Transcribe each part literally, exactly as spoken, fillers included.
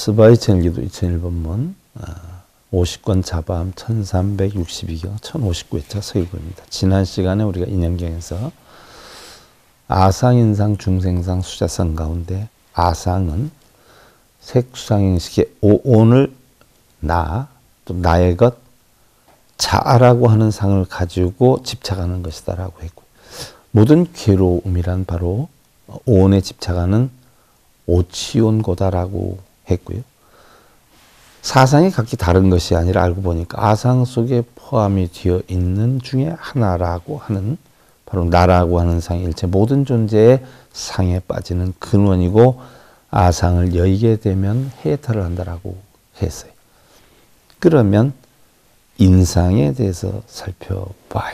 스바이 천일기도 이천일 번문 오십 권 자바함 천삼백육십이 경 천오십구 회차 서기구입니다. 지난 시간에 우리가 인연경에서 아상인상 중생상 수자상 가운데 아상은 색수상행식의 오온을 나, 또 나의 것, 자아라고 하는 상을 가지고 집착하는 것이다라고 했고, 모든 괴로움이란 바로 오온에 집착하는 오치온고다라고 했고요. 사상이 각기 다른 것이 아니라 알고 보니까 아상 속에 포함이 되어 있는 중에 하나라고 하는, 바로 나라고 하는 상이 일체 모든 존재의 상에 빠지는 근원이고, 아상을 여의게 되면 해탈을 한다라고 했어요. 그러면 인상에 대해서 살펴봐요.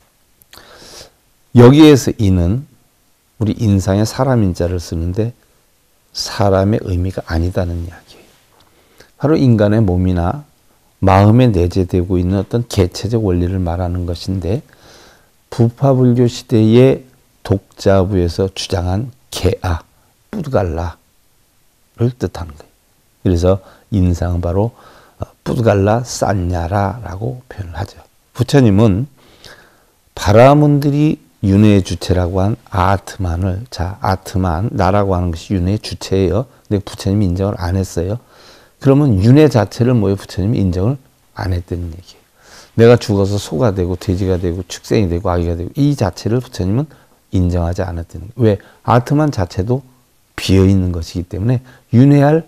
여기에서 이는 우리 인상에 사람 인자를 쓰는데 사람의 의미가 아니다는 이야기예요. 바로 인간의 몸이나 마음에 내재되고 있는 어떤 개체적 원리를 말하는 것인데, 부파불교 시대의 독자부에서 주장한 개아, 뿌드갈라를 뜻하는 거예요. 그래서 인상은 바로 뿌드갈라 산냐라라고 표현을 하죠. 부처님은 바라문들이 윤회의 주체라고 한 아트만을, 자, 아트만, 나라고 하는 것이 윤회의 주체예요. 근데 부처님이 인정을 안 했어요. 그러면 윤회 자체를 뭐예요? 부처님이 인정을 안 했다는 얘기예요. 내가 죽어서 소가 되고 돼지가 되고 축생이 되고 아기가 되고 이 자체를 부처님은 인정하지 않았다는 거예요. 왜? 아트만 자체도 비어있는 것이기 때문에 윤회할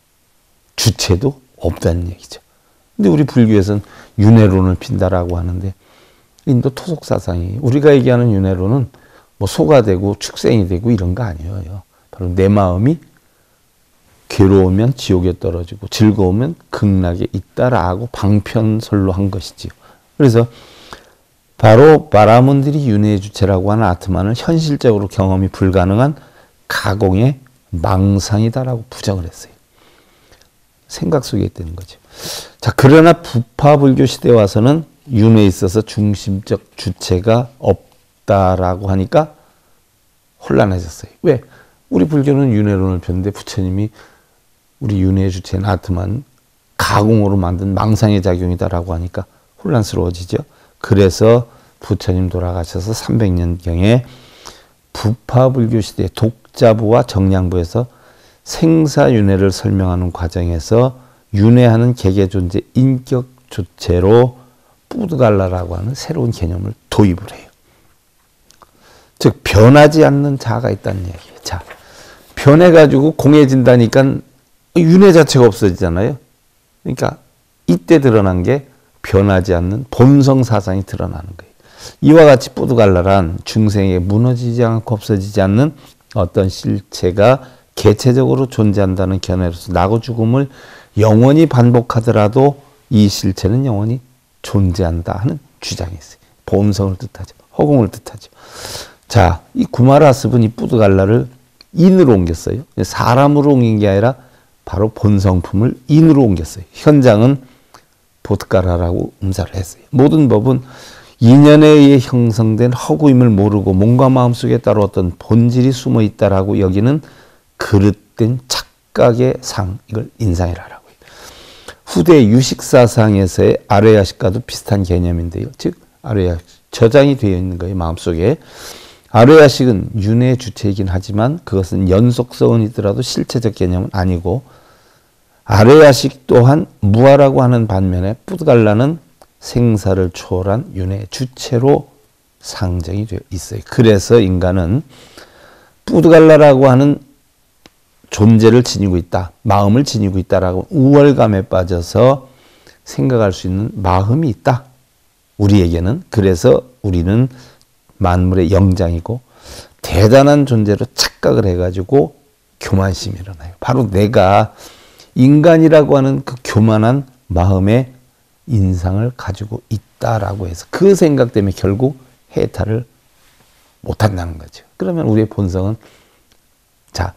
주체도 없다는 얘기죠. 근데 우리 불교에서는 윤회론을 핀다라고 하는데, 인도 토속 사상이, 우리가 얘기하는 윤회론은 뭐 소가 되고 축생이 되고 이런 거 아니에요. 바로 내 마음이 괴로우면 지옥에 떨어지고 즐거우면 극락에 있다라고 방편설로 한 것이지요. 그래서 바로 바라문들이 윤회의 주체라고 하는 아트만을 현실적으로 경험이 불가능한 가공의 망상이다라고 부정을 했어요. 생각 속에 있다는 거죠. 자, 그러나 부파불교 시대에 와서는 윤회에 있어서 중심적 주체가 없다라고 하니까 혼란해졌어요. 왜? 우리 불교는 윤회론을 폈는데 부처님이 우리 윤회의 주체는 아트만 가공으로 만든 망상의 작용이다라고 하니까 혼란스러워지죠. 그래서 부처님 돌아가셔서 삼백 년경에 부파불교 시대 독자부와 정량부에서 생사윤회를 설명하는 과정에서 윤회하는 개개존재 인격 주체로 뿌드갈라라고 하는 새로운 개념을 도입을 해요. 즉 변하지 않는 자아가 있다는 얘기예요. 자, 변해가지고 공해진다니까 윤회 자체가 없어지잖아요. 그러니까 이때 드러난 게 변하지 않는 본성 사상이 드러나는 거예요. 이와 같이 뿌드갈라란 중생에 무너지지 않고 없어지지 않는 어떤 실체가 개체적으로 존재한다는 견해로서 나고 죽음을 영원히 반복하더라도 이 실체는 영원히 존재한다 하는 주장이 있어요. 본성을 뜻하죠. 허공을 뜻하죠. 자, 이 구마라습은 이 뿌드갈라를 인으로 옮겼어요. 사람으로 옮긴 게 아니라 바로 본성품을 인으로 옮겼어요. 현장은 보트가라라고 음사를 했어요. 모든 법은 인연에 의해 형성된 허구임을 모르고 몸과 마음속에 따로 어떤 본질이 숨어 있다라고 여기는 그릇된 착각의 상, 이걸 인상이라고 해요. 후대 유식사상에서의 아뢰야식과도 비슷한 개념인데요. 즉 아뢰야식, 저장이 되어 있는 거예요. 마음속에. 아뢰야식은 윤회의 주체이긴 하지만 그것은 연속성이더라도 실체적 개념은 아니고, 아뢰야식 또한 무아라고 하는 반면에 뿌드갈라는 생사를 초월한 윤회의 주체로 상정이 되어 있어요. 그래서 인간은 뿌드갈라라고 하는 존재를 지니고 있다, 마음을 지니고 있다라고 우월감에 빠져서 생각할 수 있는 마음이 있다. 우리에게는. 그래서 우리는 만물의 영장이고 대단한 존재로 착각을 해가지고 교만심이 일어나요. 바로 내가 인간이라고 하는 그 교만한 마음의 인상을 가지고 있다라고 해서 그 생각 때문에 결국 해탈을 못한다는 거죠. 그러면 우리의 본성은, 자,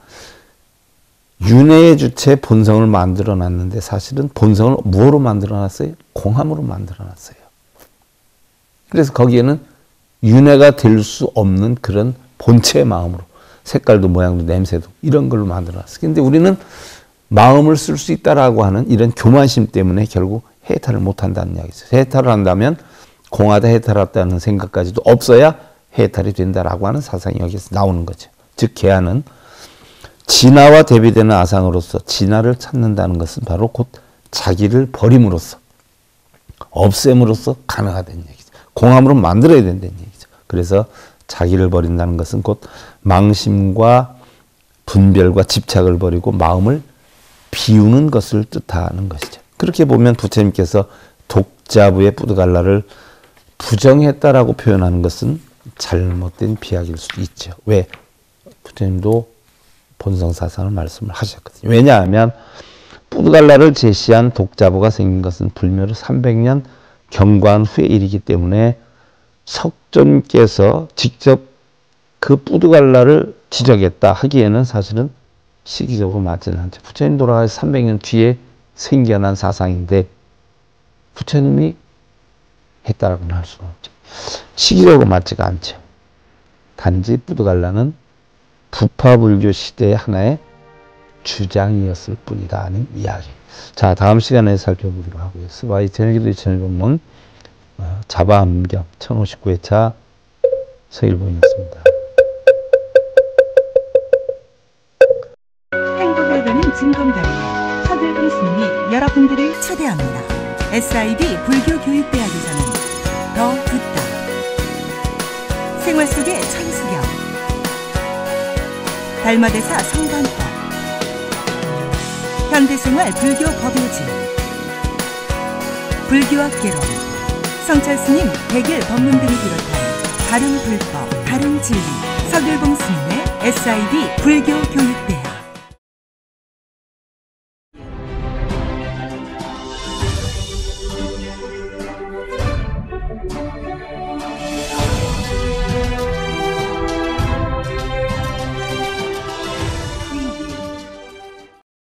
윤회의 주체 본성을 만들어 놨는데 사실은 본성을 무엇으로 만들어 놨어요? 공함으로 만들어 놨어요. 그래서 거기에는 윤회가 될 수 없는 그런 본체의 마음으로, 색깔도 모양도 냄새도 이런 걸로 만들어 놨어요. 근데 우리는 마음을 쓸 수 있다라고 하는 이런 교만심 때문에 결국 해탈을 못한다는 이야기죠. 해탈을 한다면 공하다 해탈했다는 생각까지도 없어야 해탈이 된다라고 하는 사상이 여기서 나오는 거죠. 즉 계하는 진화와 대비되는 아상으로서 진화를 찾는다는 것은 바로 곧 자기를 버림으로써 없앰으로써 가능하다는 얘기죠. 공함으로 만들어야 된다는 얘기죠. 그래서 자기를 버린다는 것은 곧 망심과 분별과 집착을 버리고 마음을 비우는 것을 뜻하는 것이죠. 그렇게 보면 부처님께서 독자부의 뿌드갈라를 부정했다라고 표현하는 것은 잘못된 비약일 수도 있죠. 왜? 부처님도 본성사상을 말씀을 하셨거든요. 왜냐하면 뿌드갈라를 제시한 독자부가 생긴 것은 불멸 삼백 년 경과한 후의 일이기 때문에 석존께서 직접 그 뿌드갈라를 지적했다 하기에는 사실은 시기적으로 맞지는 않죠. 부처님 돌아가서 삼백 년 뒤에 생겨난 사상인데 부처님이 했다라고는 할 수가 없죠. 시기적으로 맞지가 않죠. 단지 뿌드갈라는 부파불교 시대의 하나의 주장이었을 뿐이다 하는 이야기. 자, 다음 시간에 살펴보기로 하고요. 스바이 제네기도 이천일백문 자바암경 천오십구 회차 서일봉이었습니다. 행복을 보는 진검다리 서글봉 스님이 여러분들을 초대합니다. 에스아이비 불교교육대학에서는 더 듣다, 생활 속의 천수경, 달마대사 성관법, 현대생활 불교 법요지, 불교학 개론, 성찰스님 백일 법문 등을 비롯한 다른 불법, 다른 진리, 서글봉 스님의 에스아이비 불교교육대학